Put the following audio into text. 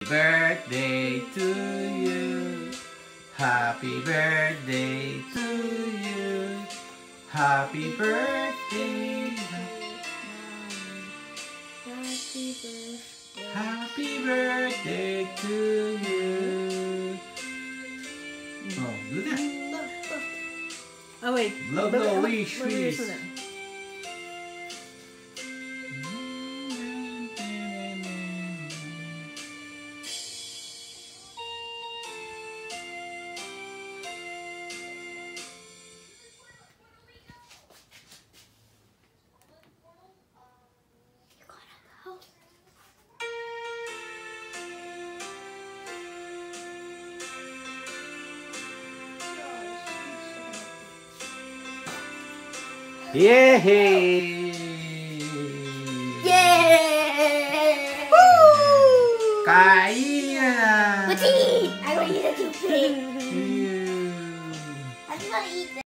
birthday to you. Happy birthday to you. Happy birthday. Happy birthday to you. Oh, do that. Oh wait. Blow, wish. Yay! Yay! Woo! Kain na! What's he eat? I want to eat a toothpick. Ew. I just want to eat this.